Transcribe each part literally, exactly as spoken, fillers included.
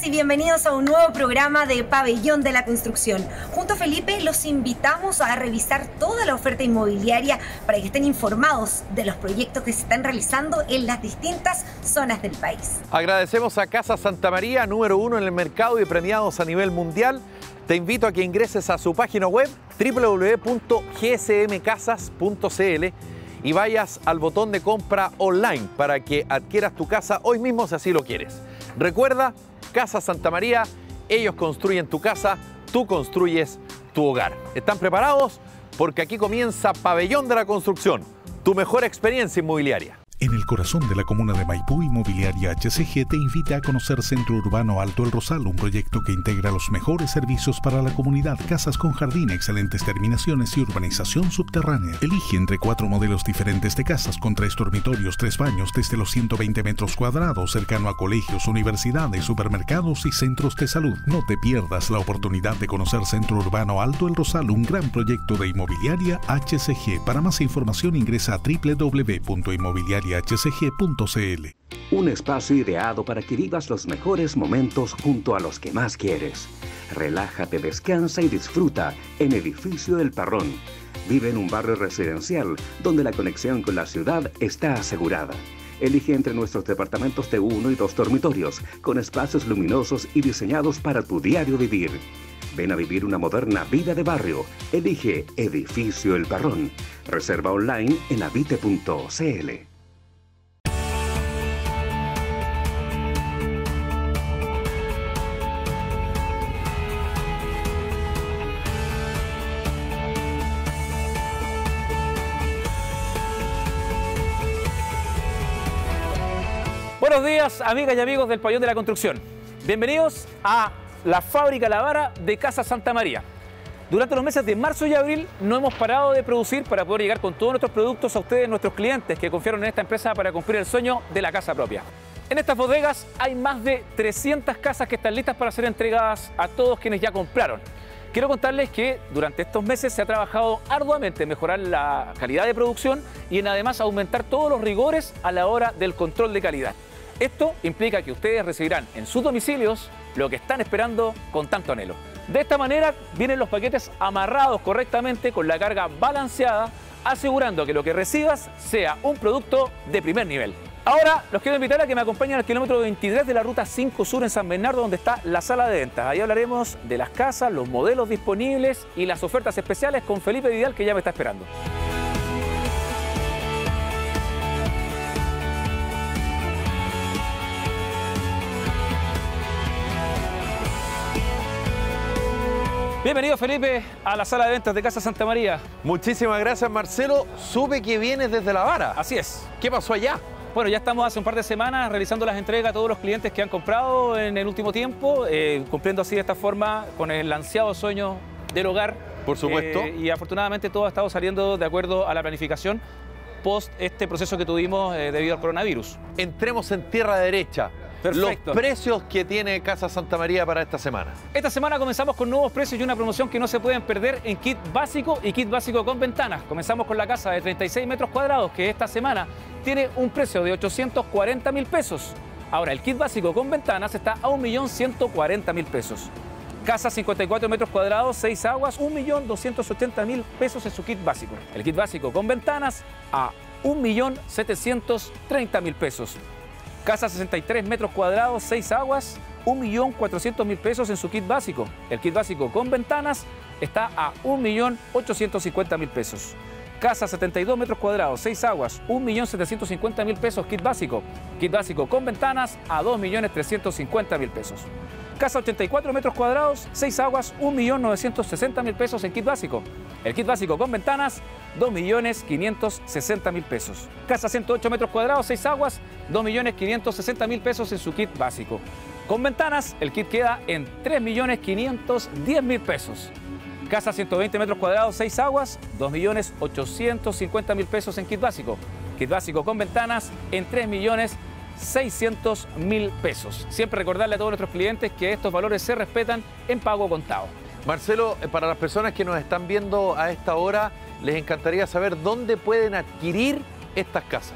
y bienvenidos a un nuevo programa de Pabellón de la Construcción. Junto a Felipe los invitamos a revisar toda la oferta inmobiliaria para que estén informados de los proyectos que se están realizando en las distintas zonas del país. Agradecemos a Casa Santa María, número uno en el mercado y premiados a nivel mundial. Te invito a que ingreses a su página web doble u doble u doble u punto g s m casas punto c l y vayas al botón de compra online para que adquieras tu casa hoy mismo si así lo quieres. Recuerda, Casa Santa María, ellos construyen tu casa, tú construyes tu hogar. ¿Están preparados? Porque aquí comienza Pabellón de la Construcción, tu mejor experiencia inmobiliaria. En el corazón de la comuna de Maipú, Inmobiliaria H C G te invita a conocer Centro Urbano Alto El Rosal, un proyecto que integra los mejores servicios para la comunidad, casas con jardín, excelentes terminaciones y urbanización subterránea. Elige entre cuatro modelos diferentes de casas con tres dormitorios, tres baños, desde los ciento veinte metros cuadrados, cercano a colegios, universidades, supermercados y centros de salud. No te pierdas la oportunidad de conocer Centro Urbano Alto El Rosal, un gran proyecto de Inmobiliaria H C G. Para más información ingresa a doble u doble u doble u punto inmobiliaria h c g punto c l. Un espacio ideado para que vivas los mejores momentos junto a los que más quieres. Relájate, descansa y disfruta en Edificio El Parrón. Vive en un barrio residencial donde la conexión con la ciudad está asegurada. Elige entre nuestros departamentos de uno y dos dormitorios, con espacios luminosos y diseñados para tu diario vivir. Ven a vivir una moderna vida de barrio. Elige Edificio El Parrón. Reserva online en habite punto c l. Buenos días, amigas y amigos del Pabellón de la Construcción. Bienvenidos a la fábrica La Vara de Casa Santa María. Durante los meses de marzo y abril no hemos parado de producir para poder llegar con todos nuestros productos a ustedes, nuestros clientes que confiaron en esta empresa para cumplir el sueño de la casa propia. En estas bodegas hay más de trescientas casas que están listas para ser entregadas a todos quienes ya compraron. Quiero contarles que durante estos meses se ha trabajado arduamente en mejorar la calidad de producción y en además aumentar todos los rigores a la hora del control de calidad. Esto implica que ustedes recibirán en sus domicilios lo que están esperando con tanto anhelo. De esta manera vienen los paquetes amarrados correctamente con la carga balanceada, asegurando que lo que recibas sea un producto de primer nivel. Ahora los quiero invitar a que me acompañen al kilómetro veintitrés de la ruta cinco Sur en San Bernardo, donde está la sala de ventas. Ahí hablaremos de las casas, los modelos disponibles y las ofertas especiales con Felipe Vidal, que ya me está esperando. Bienvenido, Felipe, a la sala de ventas de Casa Santa María. Muchísimas gracias, Marcelo. Supe que vienes desde La Vara. Así es. ¿Qué pasó allá? Bueno, ya estamos hace un par de semanas realizando las entregas a todos los clientes que han comprado en el último tiempo, eh, cumpliendo así de esta forma con el ansiado sueño del hogar. Por supuesto. Eh, y afortunadamente todo ha estado saliendo de acuerdo a la planificación post este proceso que tuvimos eh, debido al coronavirus. Entremos en tierra derecha. Perfecto. Los precios que tiene Casa Santa María para esta semana. Esta semana comenzamos con nuevos precios y una promoción que no se pueden perder en kit básico y kit básico con ventanas. Comenzamos con la casa de treinta y seis metros cuadrados, que esta semana tiene un precio de ochocientos cuarenta mil pesos. Ahora, el kit básico con ventanas está a un millón ciento cuarenta mil pesos. Casa cincuenta y cuatro metros cuadrados, seis aguas, un millón doscientos ochenta mil pesos en su kit básico. El kit básico con ventanas a un millón setecientos treinta mil pesos. Casa sesenta y tres metros cuadrados, seis aguas, un millón cuatrocientos mil pesos en su kit básico. El kit básico con ventanas está a un millón ochocientos cincuenta mil pesos. Casa setenta y dos metros cuadrados, seis aguas, un millón setecientos cincuenta mil pesos kit básico. Kit básico con ventanas a dos millones trescientos cincuenta mil pesos. Casa ochenta y cuatro metros cuadrados, seis aguas, un millón novecientos sesenta mil pesos en kit básico. El kit básico con ventanas, dos millones quinientos sesenta mil pesos. Casa ciento ocho metros cuadrados, seis aguas, dos millones quinientos sesenta mil pesos en su kit básico. Con ventanas, el kit queda en tres millones quinientos diez mil pesos. Casa ciento veinte metros cuadrados, seis aguas, dos millones ochocientos cincuenta mil pesos en kit básico. Kit básico con ventanas en tres millones seiscientos mil pesos. Siempre recordarle a todos nuestros clientes que estos valores se respetan en pago contado. Marcelo, para las personas que nos están viendo a esta hora, les encantaría saber dónde pueden adquirir estas casas.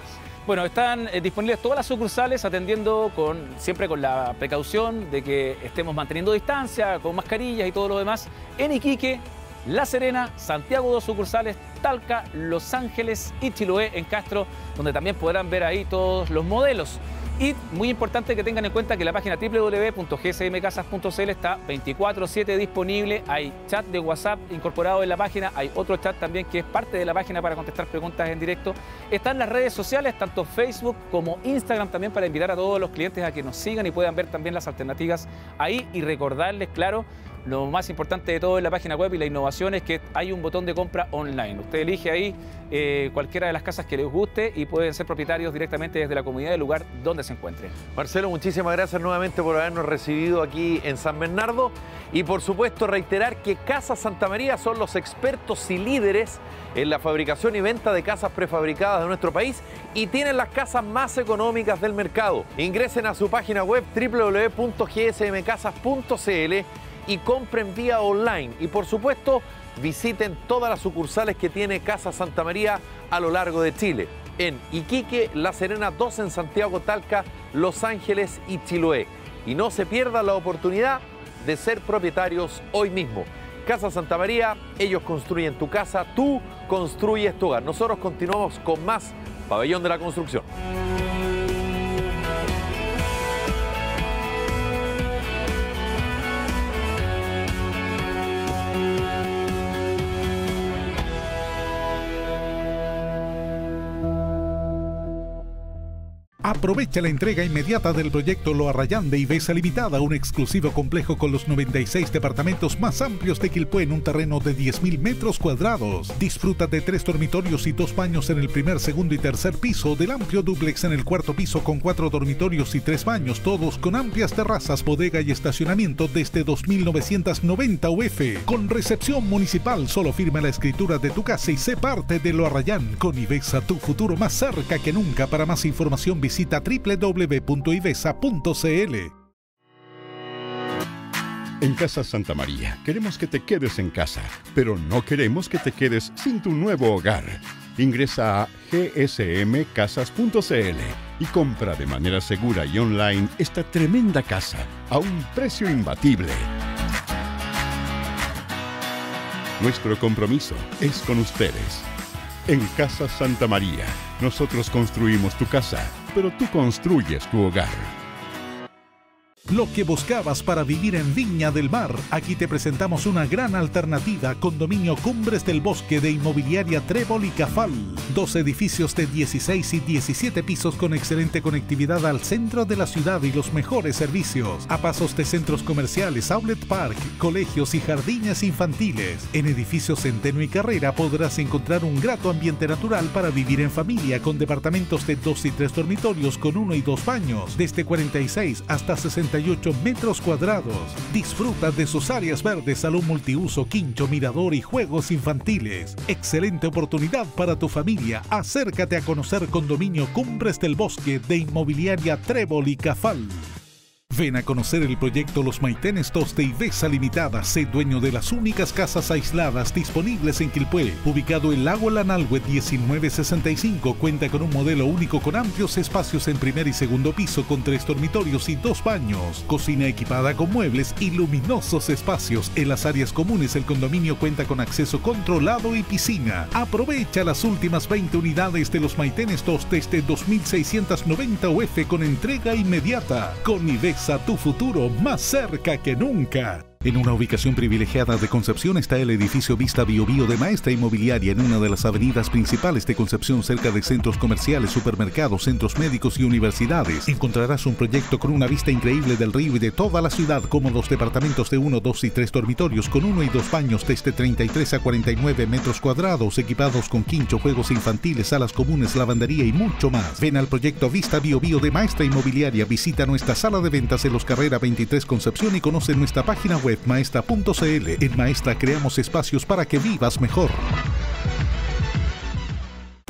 Bueno, están eh, disponibles todas las sucursales atendiendo con, siempre con la precaución de que estemos manteniendo distancia, con mascarillas y todo lo demás. En Iquique, La Serena, Santiago, dos sucursales, Talca, Los Ángeles y Chiloé en Castro, donde también podrán ver ahí todos los modelos. Y muy importante que tengan en cuenta que la página doble u doble u doble u punto g s m casas punto c l está veinticuatro siete disponible. Hay chat de WhatsApp incorporado en la página. Hay otro chat también que es parte de la página para contestar preguntas en directo. Están las redes sociales, tanto Facebook como Instagram, también para invitar a todos los clientes a que nos sigan y puedan ver también las alternativas ahí. Y recordarles, claro, lo más importante de todo en la página web y la innovación es que hay un botón de compra online. Usted elige ahí eh, cualquiera de las casas que les guste y pueden ser propietarios directamente desde la comunidad del lugar donde se encuentren. Marcelo, muchísimas gracias nuevamente por habernos recibido aquí en San Bernardo y por supuesto reiterar que Casas Santa María son los expertos y líderes en la fabricación y venta de casas prefabricadas de nuestro país y tienen las casas más económicas del mercado. Ingresen a su página web doble u doble u doble u punto g s m casas punto c l y compren vía online. Y por supuesto, visiten todas las sucursales que tiene Casa Santa María a lo largo de Chile. En Iquique, La Serena, dos en Santiago, Talca, Los Ángeles y Chiloé. Y no se pierdan la oportunidad de ser propietarios hoy mismo. Casa Santa María, ellos construyen tu casa, tú construyes tu hogar. Nosotros continuamos con más Pabellón de la Construcción. Aprovecha la entrega inmediata del proyecto Lo Arrayán de Ivesa Limitada, un exclusivo complejo con los noventa y seis departamentos más amplios de Quilpué en un terreno de diez mil metros cuadrados. Disfruta de tres dormitorios y dos baños en el primer, segundo y tercer piso, del amplio dúplex en el cuarto piso con cuatro dormitorios y tres baños, todos con amplias terrazas, bodega y estacionamiento desde dos mil novecientos noventa U F. Con recepción municipal, solo firma la escritura de tu casa y sé parte de Lo Arrayán. Con Ivesa, tu futuro más cerca que nunca. Para más información visita Visita doble u doble u doble u punto ivesa punto c l. En Casa Santa María queremos que te quedes en casa, pero no queremos que te quedes sin tu nuevo hogar. Ingresa a g s m casas punto c l y compra de manera segura y online esta tremenda casa a un precio imbatible. Nuestro compromiso es con ustedes. En Casa Santa María, nosotros construimos tu casa, pero tú construyes tu hogar. Lo que buscabas para vivir en Viña del Mar, aquí te presentamos una gran alternativa. Condominio Cumbres del Bosque de Inmobiliaria Trébol y Cafal. Dos edificios de dieciséis y diecisiete pisos con excelente conectividad al centro de la ciudad y los mejores servicios. A pasos de centros comerciales, outlet park, colegios y jardines infantiles. En edificios Centeno y Carrera podrás encontrar un grato ambiente natural para vivir en familia, con departamentos de dos y tres dormitorios con uno y dos baños, desde cuarenta y seis hasta sesenta y ocho metros cuadrados. Disfruta de sus áreas verdes, salón multiuso, quincho, mirador y juegos infantiles. Excelente oportunidad para tu familia. Acércate a conocer Condominio Cumbres del Bosque de Inmobiliaria Trébol y Cafal. Ven a conocer el proyecto Los Maitenes dos de Ivesa Limitada. Sé dueño de las únicas casas aisladas disponibles en Quilpué. Ubicado en Lago Lanalhue diecinueve sesenta y cinco, cuenta con un modelo único con amplios espacios en primer y segundo piso con tres dormitorios y dos baños. Cocina equipada con muebles y luminosos espacios. En las áreas comunes el condominio cuenta con acceso controlado y piscina. Aprovecha las últimas veinte unidades de Los Maitenes dos desde dos mil seiscientos noventa U F con entrega inmediata. Con Ivesa, a tu futuro más cerca que nunca. En una ubicación privilegiada de Concepción está el edificio Vista Bio Bio de Maestra Inmobiliaria, en una de las avenidas principales de Concepción, cerca de centros comerciales, supermercados, centros médicos y universidades. Encontrarás un proyecto con una vista increíble del río y de toda la ciudad, cómodos departamentos de uno, dos y tres dormitorios con uno y dos baños desde treinta y tres a cuarenta y nueve metros cuadrados, equipados con quincho, juegos infantiles, salas comunes, lavandería y mucho más. Ven al proyecto Vista Bio Bio de Maestra Inmobiliaria, visita nuestra sala de ventas en Los Carrera veintitrés Concepción y conoce nuestra página web maestra punto c l. En Maestra creamos espacios para que vivas mejor.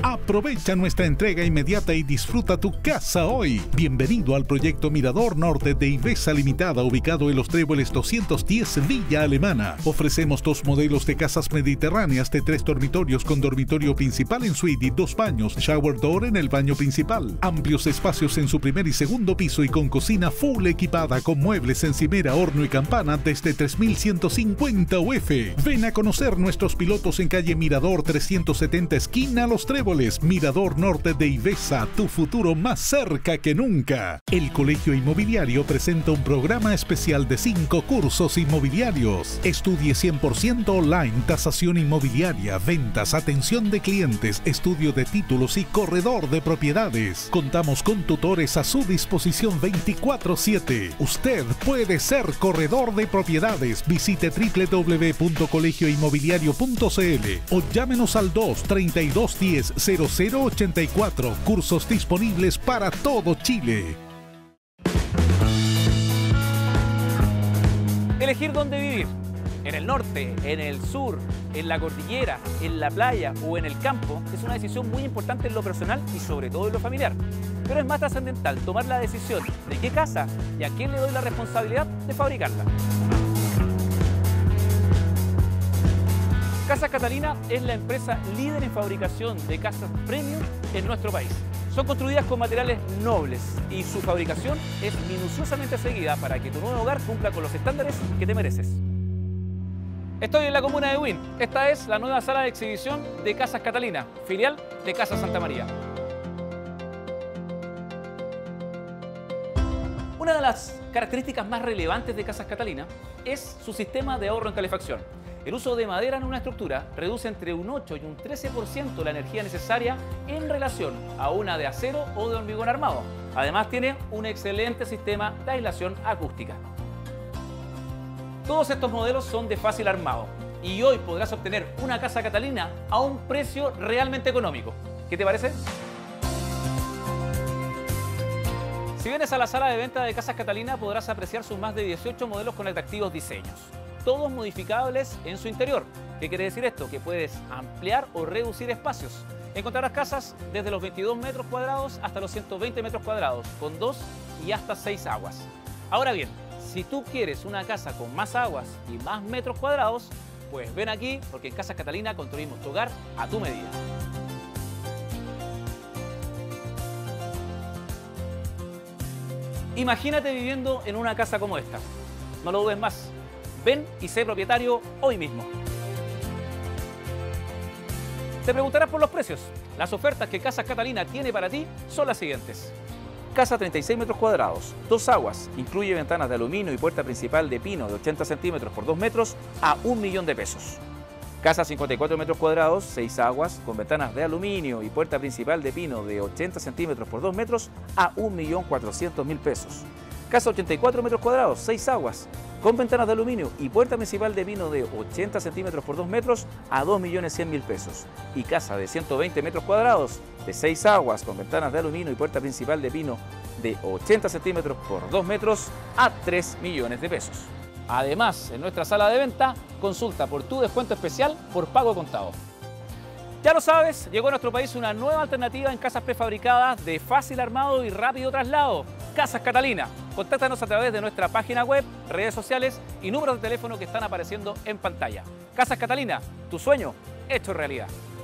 Aprovecha nuestra entrega inmediata y disfruta tu casa hoy. Bienvenido al proyecto Mirador Norte de Ivesa Limitada, ubicado en Los Tréboles doscientos diez, Villa Alemana. Ofrecemos dos modelos de casas mediterráneas de tres dormitorios con dormitorio principal en suite y dos baños, shower door en el baño principal. Amplios espacios en su primer y segundo piso y con cocina full equipada con muebles, encimera, horno y campana desde tres mil ciento cincuenta U F. Ven a conocer nuestros pilotos en calle Mirador trescientos setenta, esquina Los Tréboles. Mirador Norte de Ivesa, tu futuro más cerca que nunca. El Colegio Inmobiliario presenta un programa especial de cinco cursos inmobiliarios. Estudie cien por ciento online, tasación inmobiliaria, ventas, atención de clientes, estudio de títulos y corredor de propiedades. Contamos con tutores a su disposición veinticuatro siete. Usted puede ser corredor de propiedades. Visite doble u doble u doble u punto colegio inmobiliario punto c l o llámenos al dos, treinta y dos, diez, cero cero ochenta y cuatro. Cursos disponibles para todo Chile. Elegir dónde vivir. En el norte, en el sur, en la cordillera, en la playa o en el campo es una decisión muy importante en lo personal y sobre todo en lo familiar. Pero es más trascendental tomar la decisión de qué casa y a quién le doy la responsabilidad de fabricarla. Casas Catalina es la empresa líder en fabricación de casas premium en nuestro país. Son construidas con materiales nobles y su fabricación es minuciosamente seguida para que tu nuevo hogar cumpla con los estándares que te mereces. Estoy en la comuna de Buin. Esta es la nueva sala de exhibición de Casas Catalina, filial de Casas Santa María. Una de las características más relevantes de Casas Catalina es su sistema de ahorro en calefacción. El uso de madera en una estructura reduce entre un ocho y un trece por ciento la energía necesaria en relación a una de acero o de hormigón armado. Además tiene un excelente sistema de aislación acústica. Todos estos modelos son de fácil armado y hoy podrás obtener una Casa Catalina a un precio realmente económico. ¿Qué te parece? Si vienes a la sala de venta de Casas Catalina podrás apreciar sus más de dieciocho modelos con atractivos diseños, todos modificables en su interior. ¿Qué quiere decir esto? Que puedes ampliar o reducir espacios. Encontrarás casas desde los veintidós metros cuadrados hasta los ciento veinte metros cuadrados, con dos y hasta seis aguas. Ahora bien, si tú quieres una casa con más aguas y más metros cuadrados, pues ven aquí porque en Casas Catalina construimos tu hogar a tu medida. Imagínate viviendo en una casa como esta. No lo dudes más. Ven y sé propietario hoy mismo. Te preguntarás por los precios. Las ofertas que Casas Catalina tiene para ti son las siguientes. Casa treinta y seis metros cuadrados, dos aguas, incluye ventanas de aluminio y puerta principal de pino de ochenta centímetros por dos metros a un millón de pesos. Casa cincuenta y cuatro metros cuadrados, seis aguas, con ventanas de aluminio y puerta principal de pino de ochenta centímetros por dos metros a un millón cuatrocientos mil pesos. Casa ochenta y cuatro metros cuadrados, seis aguas, con ventanas de aluminio y puerta principal de pino de ochenta centímetros por dos metros a dos millones cien mil pesos. Y casa de ciento veinte metros cuadrados, de seis aguas, con ventanas de aluminio y puerta principal de pino de ochenta centímetros por dos metros a tres millones de pesos. Además, en nuestra sala de venta, consulta por tu descuento especial por pago contado. Ya lo sabes, llegó a nuestro país una nueva alternativa en casas prefabricadas de fácil armado y rápido traslado. Casas Catalina. Contáctanos a través de nuestra página web, redes sociales y números de teléfono que están apareciendo en pantalla. Casas Catalina, tu sueño hecho realidad.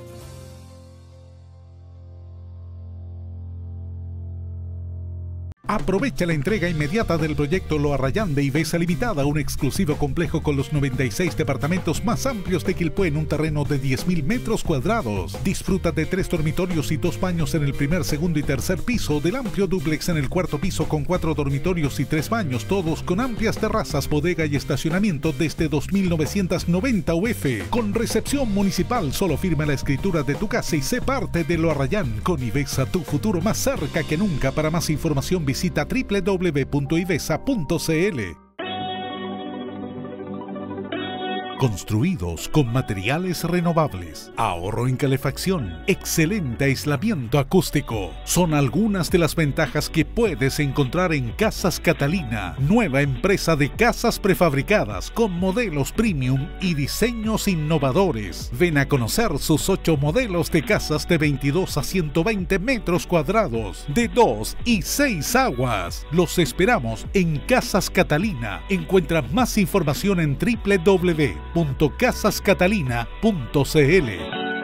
Aprovecha la entrega inmediata del proyecto Lo Arrayán de Ivesa Limitada, un exclusivo complejo con los noventa y seis departamentos más amplios de Quilpué en un terreno de diez mil metros cuadrados. Disfruta de tres dormitorios y dos baños en el primer, segundo y tercer piso, del amplio dúplex en el cuarto piso con cuatro dormitorios y tres baños, todos con amplias terrazas, bodega y estacionamiento desde dos mil novecientos noventa U F. Con recepción municipal, solo firma la escritura de tu casa y sé parte de Lo Arrayán. Con Ivesa, tu futuro más cerca que nunca. Para más información visita doble u doble u doble u punto ivesa punto c l. Construidos con materiales renovables, ahorro en calefacción, excelente aislamiento acústico. Son algunas de las ventajas que puedes encontrar en Casas Catalina, nueva empresa de casas prefabricadas con modelos premium y diseños innovadores. Ven a conocer sus ocho modelos de casas de veintidós a ciento veinte metros cuadrados, de dos y seis aguas. Los esperamos en Casas Catalina. Encuentra más información en doble u doble u doble u punto casas catalina punto c l.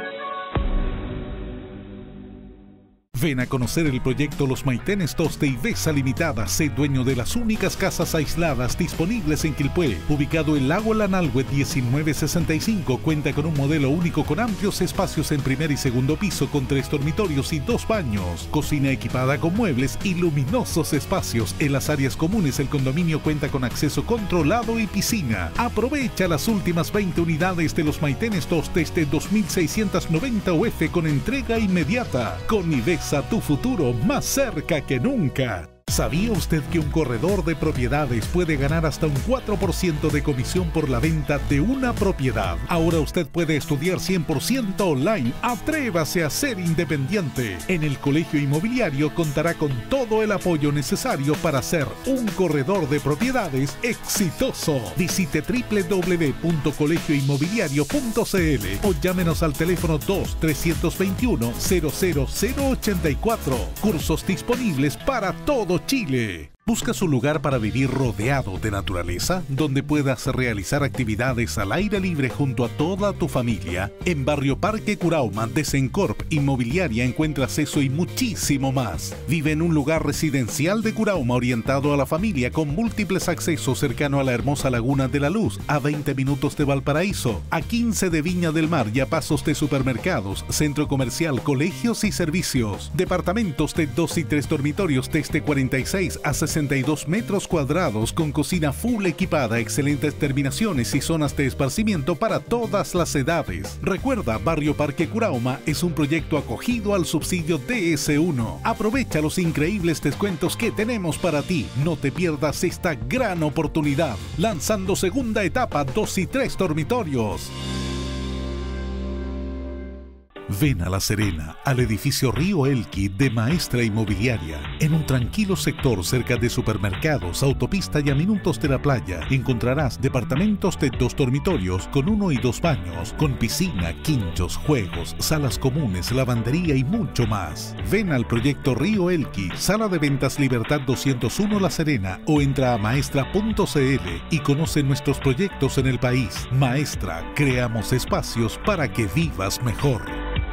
Ven a conocer el proyecto Los Maitenes dos de Ivesa Limitada. Sé dueño de las únicas casas aisladas disponibles en Quilpué. Ubicado en Lago Lanalhue diecinueve sesenta y cinco, cuenta con un modelo único con amplios espacios en primer y segundo piso con tres dormitorios y dos baños. Cocina equipada con muebles y luminosos espacios. En las áreas comunes el condominio cuenta con acceso controlado y piscina. Aprovecha las últimas veinte unidades de Los Maitenes dos desde dos mil seiscientos noventa U F con entrega inmediata. Con Ivesa, tu futuro más cerca que nunca. ¿Sabía usted que un corredor de propiedades puede ganar hasta un cuatro por ciento de comisión por la venta de una propiedad? Ahora usted puede estudiar cien por ciento online. Atrévase a ser independiente. En el Colegio Inmobiliario contará con todo el apoyo necesario para ser un corredor de propiedades exitoso. Visite doble u doble u doble u punto colegio inmobiliario punto c l o llámenos al teléfono dos tres dos uno cero cero cero ocho cuatro. Cursos disponibles para todo Chile. ¿Buscas un lugar para vivir rodeado de naturaleza, donde puedas realizar actividades al aire libre junto a toda tu familia? En Barrio Parque Curauma de Sencorp Inmobiliaria encuentras eso y muchísimo más. Vive en un lugar residencial de Curauma orientado a la familia con múltiples accesos cercano a la hermosa Laguna de la Luz, a veinte minutos de Valparaíso, a quince de Viña del Mar y a pasos de supermercados, centro comercial, colegios y servicios. Departamentos de dos y tres dormitorios desde cuarenta y seis a sesenta y dos metros cuadrados con cocina full equipada, excelentes terminaciones y zonas de esparcimiento para todas las edades. Recuerda, Barrio Parque Curauma es un proyecto acogido al subsidio D S uno. Aprovecha los increíbles descuentos que tenemos para ti. No te pierdas esta gran oportunidad. Lanzando segunda etapa, dos y tres dormitorios. Ven a La Serena, al edificio Río Elqui de Maestra Inmobiliaria. En un tranquilo sector cerca de supermercados, autopista y a minutos de la playa, encontrarás departamentos de dos dormitorios con uno y dos baños, con piscina, quinchos, juegos, salas comunes, lavandería y mucho más. Ven al proyecto Río Elqui, Sala de Ventas Libertad doscientos uno La Serena, o entra a maestra punto c l y conoce nuestros proyectos en el país. Maestra, creamos espacios para que vivas mejor.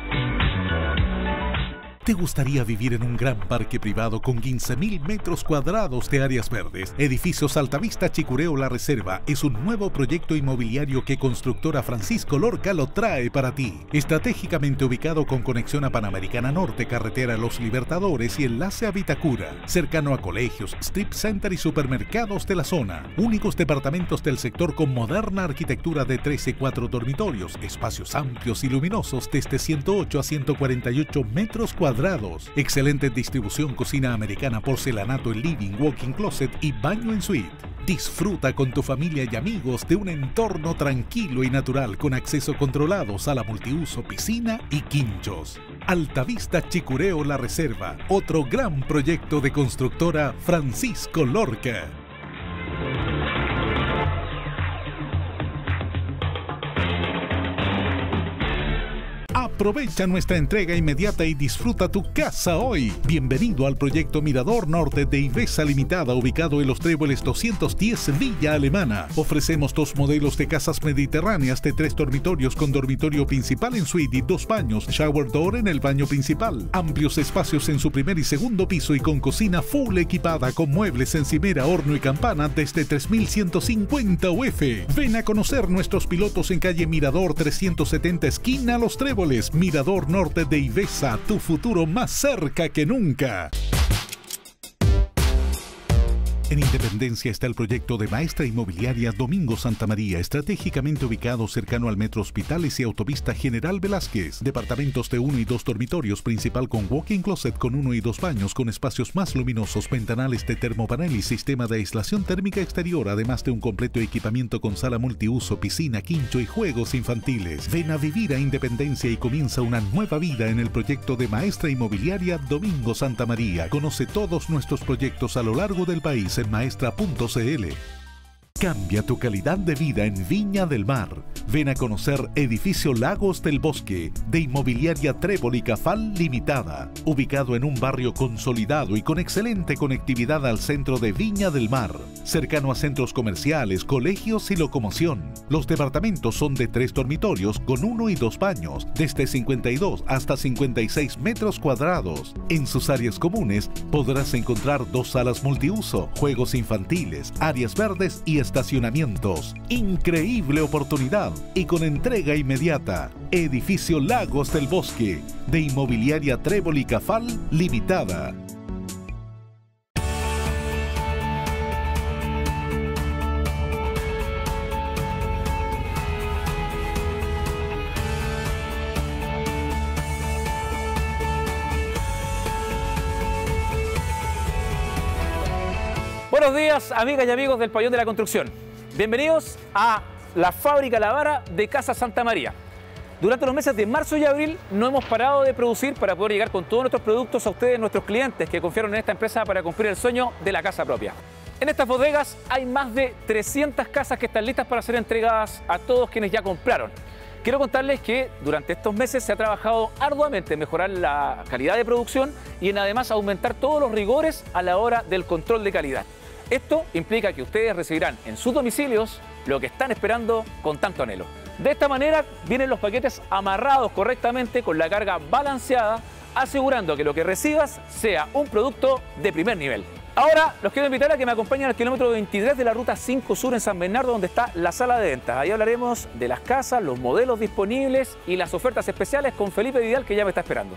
¿Te gustaría vivir en un gran parque privado con quince mil metros cuadrados de áreas verdes? Edificios Altavista Chicureo La Reserva es un nuevo proyecto inmobiliario que Constructora Francisco Lorca lo trae para ti. Estratégicamente ubicado con conexión a Panamericana Norte, carretera Los Libertadores y enlace a Vitacura. Cercano a colegios, strip center y supermercados de la zona. Únicos departamentos del sector con moderna arquitectura de tres y cuatro dormitorios, espacios amplios y luminosos desde ciento ocho a ciento cuarenta y ocho metros cuadrados. Excelente distribución, cocina americana, porcelanato en living, walk-in closet y baño en suite. Disfruta con tu familia y amigos de un entorno tranquilo y natural con acceso controlado, sala multiuso, piscina y quinchos. Altavista Chicureo La Reserva, otro gran proyecto de Constructora Francisco Lorca. Aprovecha nuestra entrega inmediata y disfruta tu casa hoy. Bienvenido al proyecto Mirador Norte de Ivesa Limitada, ubicado en Los Tréboles doscientos diez Villa Alemana. Ofrecemos dos modelos de casas mediterráneas de tres dormitorios con dormitorio principal en suite y dos baños, shower door en el baño principal. Amplios espacios en su primer y segundo piso y con cocina full equipada con muebles, encimera, horno y campana desde tres mil ciento cincuenta U F. Ven a conocer nuestros pilotos en calle Mirador trescientos setenta esquina Los Tréboles. Mirador Norte de Ivesa, tu futuro más cerca que nunca. En Independencia está el proyecto de Maestra Inmobiliaria Domingo Santa María, estratégicamente ubicado cercano al Metro Hospitales y Autopista General Velázquez. Departamentos de uno y dos dormitorios, principal con walk-in closet con uno y dos baños, con espacios más luminosos, ventanales de termopanel y sistema de aislación térmica exterior, además de un completo equipamiento con sala multiuso, piscina, quincho y juegos infantiles. Ven a vivir a Independencia y comienza una nueva vida en el proyecto de Maestra Inmobiliaria Domingo Santa María. Conoce todos nuestros proyectos a lo largo del país en maestra punto c l. Cambia tu calidad de vida en Viña del Mar. Ven a conocer Edificio Lagos del Bosque de Inmobiliaria Trébol y Cafal Limitada, ubicado en un barrio consolidado y con excelente conectividad al centro de Viña del Mar, cercano a centros comerciales, colegios y locomoción. Los departamentos son de tres dormitorios con uno y dos baños, desde cincuenta y dos hasta cincuenta y seis metros cuadrados. En sus áreas comunes podrás encontrar dos salas multiuso, juegos infantiles, áreas verdes y estacionamientos. Increíble oportunidad y con entrega inmediata. Edificio Lagos del Bosque de Inmobiliaria Trébol y Cafal Limitada. Buenos días, amigas y amigos del Pabellón de la Construcción. Bienvenidos a la fábrica La Vara de Casa Santa María. Durante los meses de marzo y abril no hemos parado de producir para poder llegar con todos nuestros productos a ustedes, nuestros clientes que confiaron en esta empresa para cumplir el sueño de la casa propia. En estas bodegas hay más de trescientas casas que están listas para ser entregadas a todos quienes ya compraron. Quiero contarles que durante estos meses se ha trabajado arduamente en mejorar la calidad de producción y en además aumentar todos los rigores a la hora del control de calidad. Esto implica que ustedes recibirán en sus domicilios lo que están esperando con tanto anhelo. De esta manera vienen los paquetes amarrados correctamente con la carga balanceada, asegurando que lo que recibas sea un producto de primer nivel. Ahora los quiero invitar a que me acompañen al kilómetro veintitrés de la ruta cinco Sur en San Bernardo, donde está la sala de ventas. Ahí hablaremos de las casas, los modelos disponibles y las ofertas especiales con Felipe Vidal, que ya me está esperando.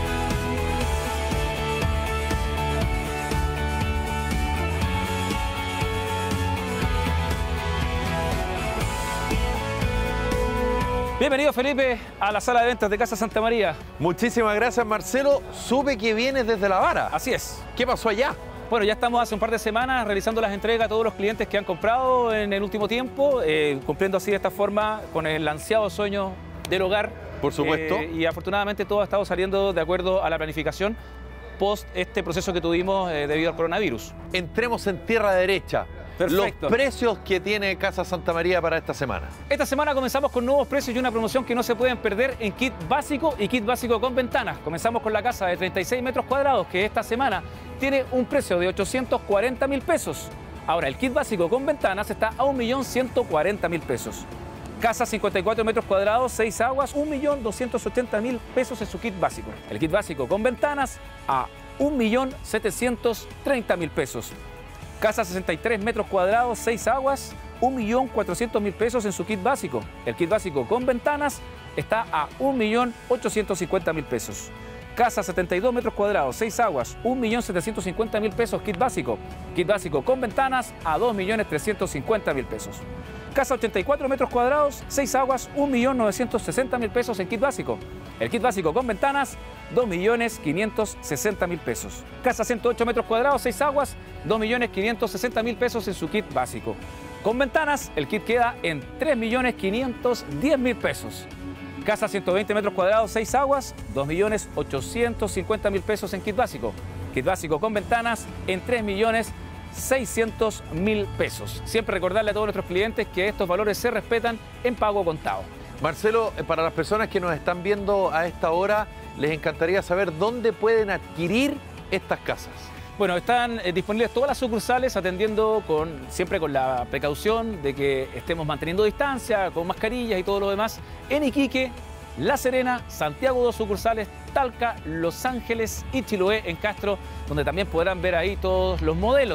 Bienvenido, Felipe, a la sala de ventas de Casa Santa María. Muchísimas gracias, Marcelo. Supe que vienes desde La Vara. Así es. ¿Qué pasó allá? Bueno, ya estamos hace un par de semanas realizando las entregas a todos los clientes que han comprado en el último tiempo, eh, cumpliendo así de esta forma con el ansiado sueño del hogar. Por supuesto. Eh, y afortunadamente todo ha estado saliendo de acuerdo a la planificación post este proceso que tuvimos eh, debido al coronavirus. Entremos en tierra derecha. Perfecto. Los precios que tiene Casa Santa María para esta semana. Esta semana comenzamos con nuevos precios y una promoción que no se pueden perder en kit básico y kit básico con ventanas. Comenzamos con la casa de treinta y seis metros cuadrados, que esta semana tiene un precio de ochocientos cuarenta mil pesos. Ahora, el kit básico con ventanas está a un millón ciento cuarenta mil pesos. Casa cincuenta y cuatro metros cuadrados, seis aguas, un millón doscientos ochenta mil pesos en su kit básico. El kit básico con ventanas a un millón setecientos treinta mil pesos. Casa sesenta y tres metros cuadrados, seis aguas, un millón cuatrocientos mil pesos en su kit básico. El kit básico con ventanas está a un millón ochocientos cincuenta mil pesos. Casa setenta y dos metros cuadrados, seis aguas, un millón setecientos cincuenta mil pesos kit básico. Kit básico con ventanas a dos millones trescientos cincuenta mil pesos. Casa ochenta y cuatro metros cuadrados, seis aguas, un millón novecientos sesenta mil pesos en kit básico. El kit básico con ventanas, dos millones quinientos sesenta mil pesos. Casa ciento ocho metros cuadrados, seis aguas, dos millones quinientos sesenta mil pesos en su kit básico. Con ventanas, el kit queda en tres millones quinientos diez mil pesos. Casa ciento veinte metros cuadrados, seis aguas, dos millones ochocientos cincuenta mil pesos en kit básico. Kit básico con ventanas en tres millones seiscientos mil pesos. Siempre recordarle a todos nuestros clientes que estos valores se respetan en pago contado. Marcelo, para las personas que nos están viendo a esta hora, les encantaría saber dónde pueden adquirir estas casas. Bueno, están eh, disponibles todas las sucursales, atendiendo con, siempre con la precaución de que estemos manteniendo distancia, con mascarillas y todo lo demás, en Iquique, La Serena, Santiago, dos sucursales, Talca, Los Ángeles y Chiloé en Castro, donde también podrán ver ahí todos los modelos.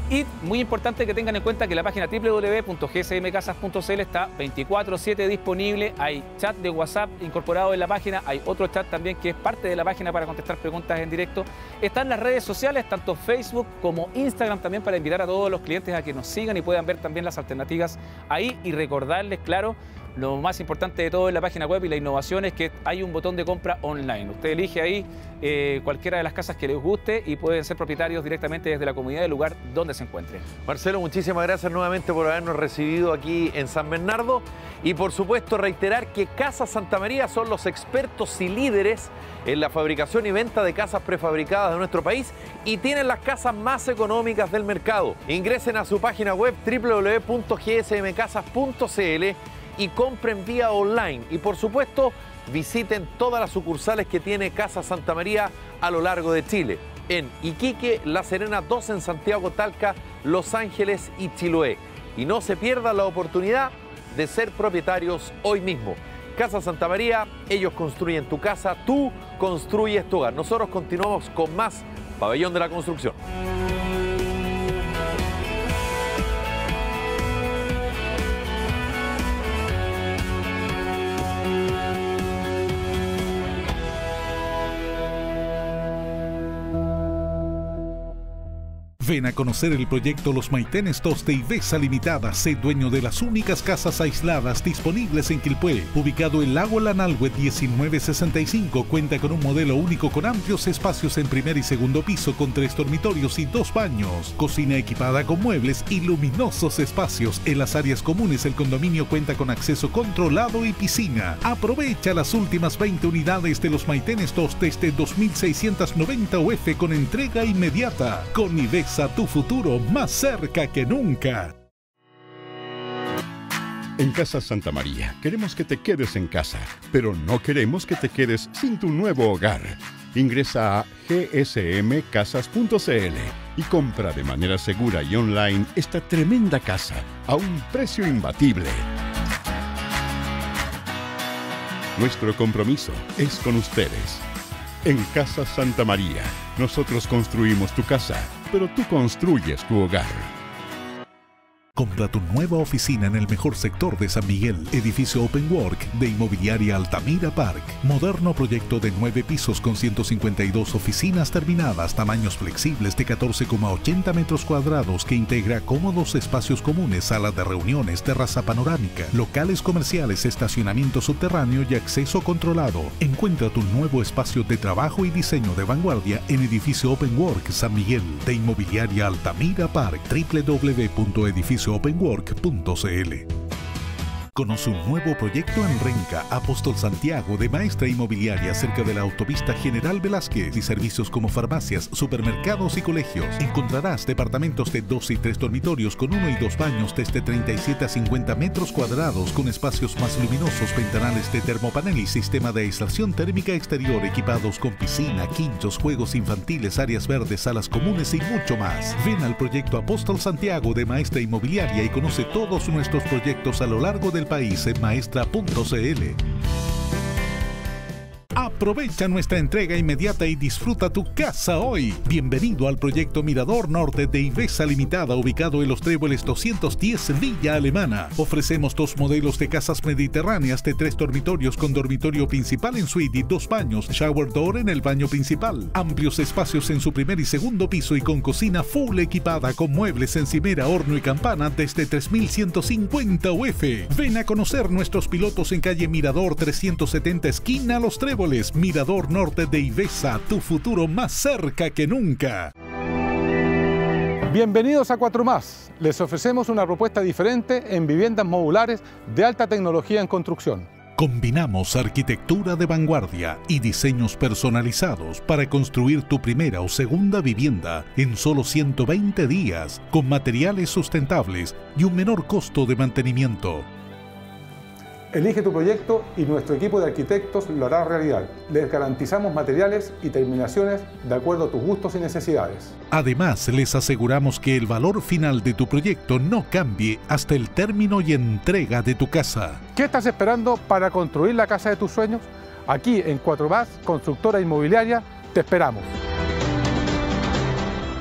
Y muy importante que tengan en cuenta que la página doble u doble u doble u punto g s m casas punto c l está veinticuatro siete disponible. Hay chat de WhatsApp incorporado en la página. Hay otro chat también que es parte de la página para contestar preguntas en directo. Están las redes sociales, tanto Facebook como Instagram, también para invitar a todos los clientes a que nos sigan y puedan ver también las alternativas ahí. Y recordarles, claro, lo más importante de todo en la página web y la innovación es que hay un botón de compra online. Usted elige ahí eh, cualquiera de las casas que les guste y pueden ser propietarios directamente desde la comunidad del lugar donde se encuentren. Marcelo, muchísimas gracias nuevamente por habernos recibido aquí en San Bernardo y por supuesto reiterar que Casas Santa María son los expertos y líderes en la fabricación y venta de casas prefabricadas de nuestro país y tienen las casas más económicas del mercado. Ingresen a su página web doble u doble u doble u punto g s m casas punto c l y compren vía online. Y por supuesto, visiten todas las sucursales que tiene Casa Santa María a lo largo de Chile. En Iquique, La Serena, dos en Santiago, Talca, Los Ángeles y Chiloé. Y no se pierdan la oportunidad de ser propietarios hoy mismo. Casa Santa María, ellos construyen tu casa, tú construyes tu hogar. Nosotros continuamos con más Pabellón de la Construcción. Ven a conocer el proyecto Los Maitenes dos de Ivesa Limitada. Sé dueño de las únicas casas aisladas disponibles en Quilpué. Ubicado en Lago Lanalhue diecinueve sesenta y cinco, cuenta con un modelo único con amplios espacios en primer y segundo piso con tres dormitorios y dos baños. Cocina equipada con muebles y luminosos espacios. En las áreas comunes el condominio cuenta con acceso controlado y piscina. Aprovecha las últimas veinte unidades de Los Maitenes dos desde dos mil seiscientos noventa U F con entrega inmediata. Con Ivesa, a tu futuro más cerca que nunca. En Casa Santa María queremos que te quedes en casa, pero no queremos que te quedes sin tu nuevo hogar. Ingresa a g s m casas punto c l y compra de manera segura y online esta tremenda casa a un precio imbatible. Nuestro compromiso es con ustedes. En Casa Santa María, nosotros construimos tu casa, pero tú construyes tu hogar. Compra tu nueva oficina en el mejor sector de San Miguel. Edificio Open Work de Inmobiliaria Altamira Park. Moderno proyecto de nueve pisos con ciento cincuenta y dos oficinas terminadas, tamaños flexibles de catorce coma ochenta metros cuadrados que integra cómodos espacios comunes, sala de reuniones, terraza panorámica, locales comerciales, estacionamiento subterráneo y acceso controlado. Encuentra tu nuevo espacio de trabajo y diseño de vanguardia en Edificio Open Work San Miguel de Inmobiliaria Altamira Park. doble u doble u doble u punto edificio open work punto c l. Conoce un nuevo proyecto en Renca, Apóstol Santiago, de Maestra Inmobiliaria, cerca de la autopista General Velázquez, y servicios como farmacias, supermercados y colegios. Encontrarás departamentos de dos y tres dormitorios con uno y dos baños desde treinta y siete a cincuenta metros cuadrados, con espacios más luminosos, ventanales de termopanel y sistema de aislación térmica exterior equipados con piscina, quinchos, juegos infantiles, áreas verdes, salas comunes y mucho más. Ven al proyecto Apóstol Santiago de Maestra Inmobiliaria y conoce todos nuestros proyectos a lo largo del país en maestra punto c l. Aprovecha nuestra entrega inmediata y disfruta tu casa hoy. Bienvenido al proyecto Mirador Norte de Ivesa Limitada, ubicado en Los Tréboles doscientos diez, Villa Alemana. Ofrecemos dos modelos de casas mediterráneas de tres dormitorios con dormitorio principal en suite y dos baños, shower door en el baño principal. Amplios espacios en su primer y segundo piso y con cocina full equipada con muebles, encimera, horno y campana desde tres mil ciento cincuenta U F. Ven a conocer nuestros pilotos en calle Mirador trescientos setenta, esquina Los Tréboles. Mirador Norte de Ivesa, tu futuro más cerca que nunca. Bienvenidos a Cuatro Más. Les ofrecemos una propuesta diferente en viviendas modulares de alta tecnología en construcción. Combinamos arquitectura de vanguardia y diseños personalizados para construir tu primera o segunda vivienda en solo ciento veinte días, con materiales sustentables y un menor costo de mantenimiento. Elige tu proyecto y nuestro equipo de arquitectos lo hará realidad. Les garantizamos materiales y terminaciones de acuerdo a tus gustos y necesidades. Además, les aseguramos que el valor final de tu proyecto no cambie hasta el término y entrega de tu casa. ¿Qué estás esperando para construir la casa de tus sueños? Aquí en Cuatro Más, Constructora Inmobiliaria, te esperamos.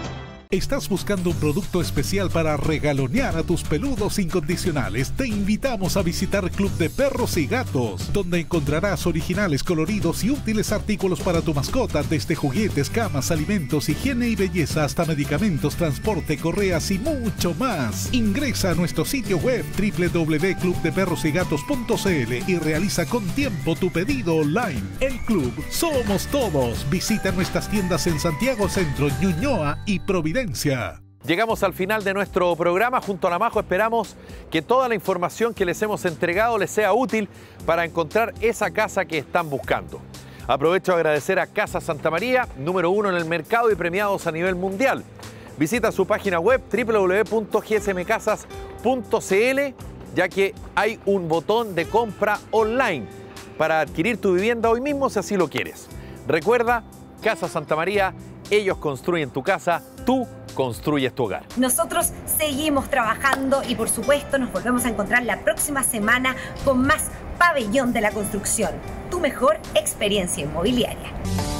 ¿Estás buscando un producto especial para regalonear a tus peludos incondicionales? Te invitamos a visitar Club de Perros y Gatos, donde encontrarás originales, coloridos y útiles artículos para tu mascota, desde juguetes, camas, alimentos, higiene y belleza hasta medicamentos, transporte, correas y mucho más. Ingresa a nuestro sitio web doble u doble u doble u punto club de perros y gatos punto c l y realiza con tiempo tu pedido online. El Club somos todos. Visita nuestras tiendas en Santiago Centro, Ñuñoa y Providencia. Llegamos al final de nuestro programa. Junto a la Majo esperamos que toda la información que les hemos entregado les sea útil para encontrar esa casa que están buscando. Aprovecho a agradecer a Casa Santa María, número uno en el mercado y premiados a nivel mundial. Visita su página web doble u doble u doble u punto g s m casas punto c l, ya que hay un botón de compra online para adquirir tu vivienda hoy mismo si así lo quieres. Recuerda, Casa Santa María, ellos construyen tu casa, tú construyes tu hogar. Nosotros seguimos trabajando y por supuesto nos volvemos a encontrar la próxima semana con más Pabellón de la Construcción, tu mejor experiencia inmobiliaria.